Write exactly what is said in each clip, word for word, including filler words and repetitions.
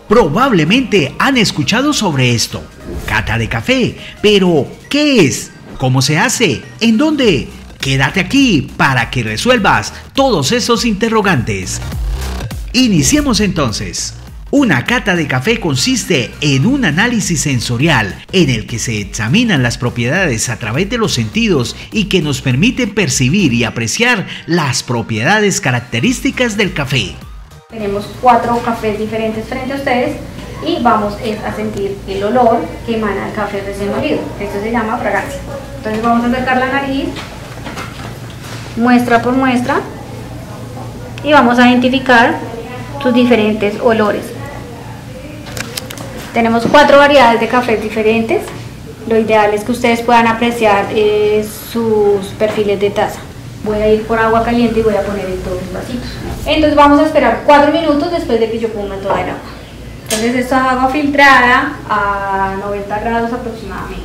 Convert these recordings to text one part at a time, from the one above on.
Probablemente han escuchado sobre esto, cata de café, pero ¿qué es? ¿Cómo se hace? ¿En dónde? Quédate aquí para que resuelvas todos esos interrogantes. Iniciemos entonces. Una cata de café consiste en un análisis sensorial en el que se examinan las propiedades a través de los sentidos y que nos permiten percibir y apreciar las propiedades características del café. Tenemos cuatro cafés diferentes frente a ustedes y vamos a sentir el olor que emana el café recién molido. Esto se llama fragancia. Entonces vamos a acercar la nariz, muestra por muestra, y vamos a identificar sus diferentes olores. Tenemos cuatro variedades de cafés diferentes. Lo ideal es que ustedes puedan apreciar eh, sus perfiles de taza. Voy a ir por agua caliente y voy a poner en todos los vasitos. Entonces vamos a esperar cuatro minutos después de que yo ponga toda el agua. Entonces esto es agua filtrada a noventa grados aproximadamente.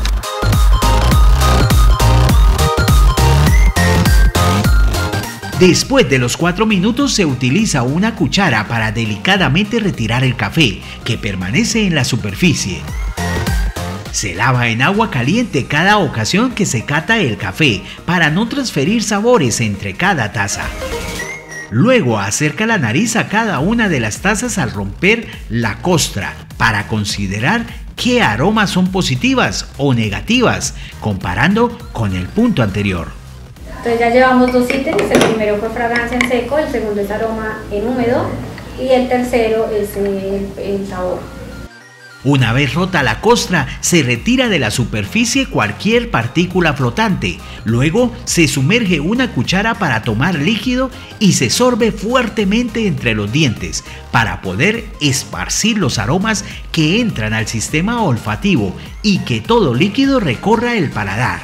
Después de los cuatro minutos se utiliza una cuchara para delicadamente retirar el café que permanece en la superficie. Se lava en agua caliente cada ocasión que se cata el café para no transferir sabores entre cada taza. Luego acerca la nariz a cada una de las tazas al romper la costra para considerar qué aromas son positivas o negativas, comparando con el punto anterior. Entonces ya llevamos dos ítems, el primero fue fragancia en seco, el segundo es aroma en húmedo y el tercero es el, el sabor. Una vez rota la costra, se retira de la superficie cualquier partícula flotante. Luego se sumerge una cuchara para tomar líquido y se sorbe fuertemente entre los dientes para poder esparcir los aromas que entran al sistema olfativo y que todo líquido recorra el paladar.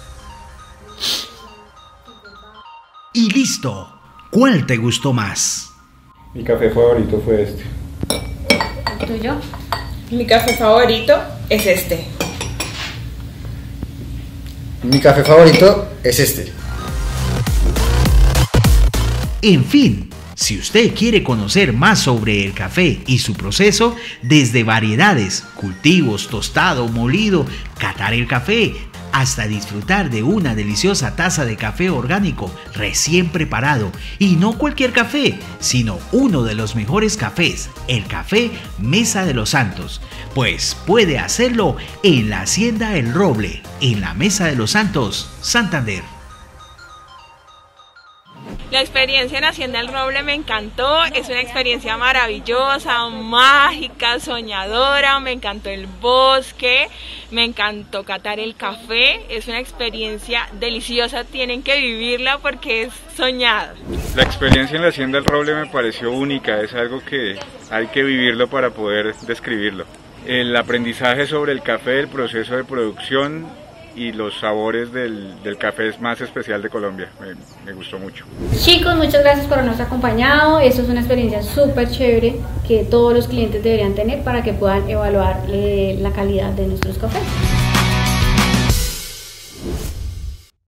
Y listo. ¿Cuál te gustó más? Mi café favorito fue este. ¿El tuyo? Mi café favorito es este. Mi café favorito es este. En fin, si usted quiere conocer más sobre el café y su proceso, desde variedades, cultivos, tostado, molido, catar el café, hasta disfrutar de una deliciosa taza de café orgánico recién preparado, y no cualquier café, sino uno de los mejores cafés, el café Mesa de los Santos, pues puede hacerlo en la Hacienda El Roble, en la Mesa de los Santos, Santander. La experiencia en Hacienda El Roble me encantó, es una experiencia maravillosa, mágica, soñadora, me encantó el bosque, me encantó catar el café, es una experiencia deliciosa, tienen que vivirla porque es soñada. La experiencia en la Hacienda El Roble me pareció única, es algo que hay que vivirlo para poder describirlo. El aprendizaje sobre el café, el proceso de producción y los sabores del, del café es más especial de Colombia, me, me gustó mucho. Chicos, muchas gracias por habernos acompañado. Esto es una experiencia súper chévere que todos los clientes deberían tener para que puedan evaluar eh, la calidad de nuestros cafés.